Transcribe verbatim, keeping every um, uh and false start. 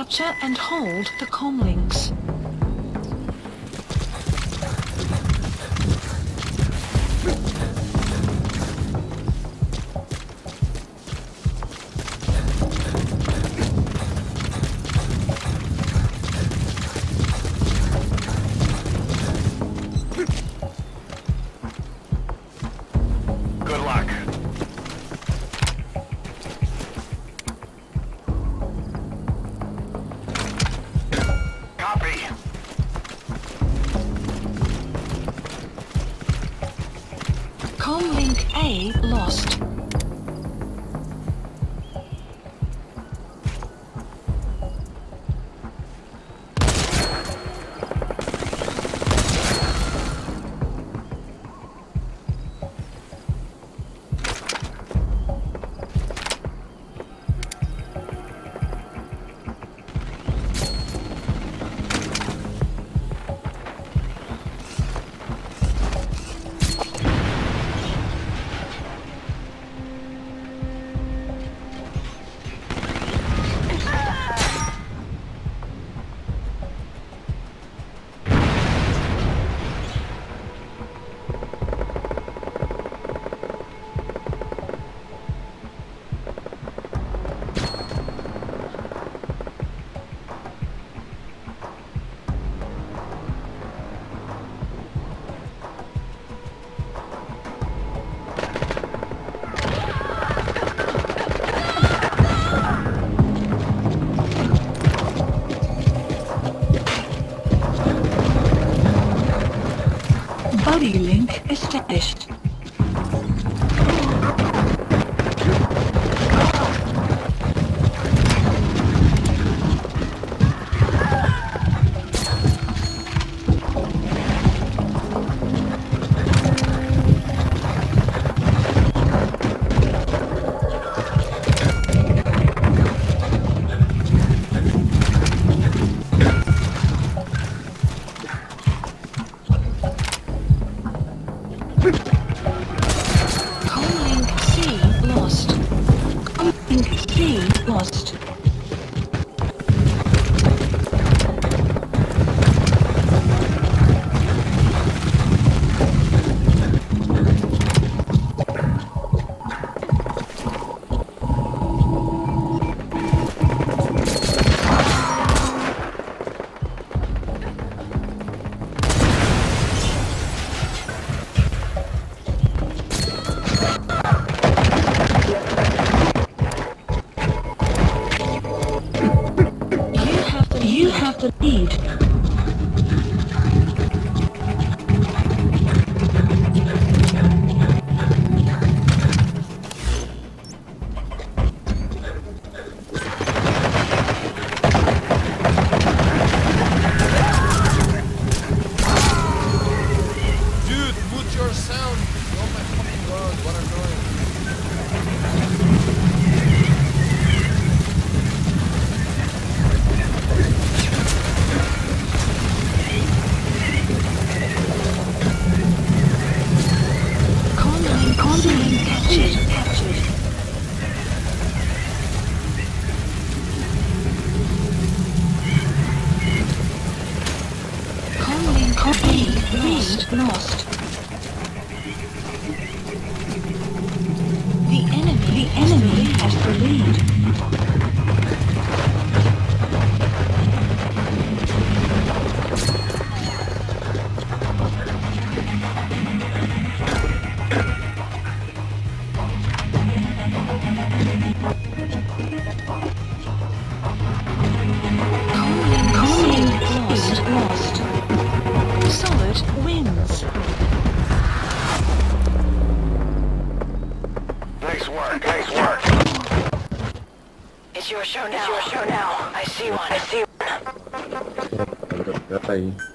Capture and hold the comlinks. Good luck. Copy. Comlink A lost. Buddy link established. Comlink C lost. Comlink C lost. You have the lead. Dude, mute your sound! Oh my fucking god, what annoying. Comlink, comlink captured. Captured. Comlink A lost. Lost. The enemy, the enemy has the lead. Comlink lost. Lost. Solid wins. Nice work. Nice work. It's your show now. It's your show now. I see one. I see one. Aí.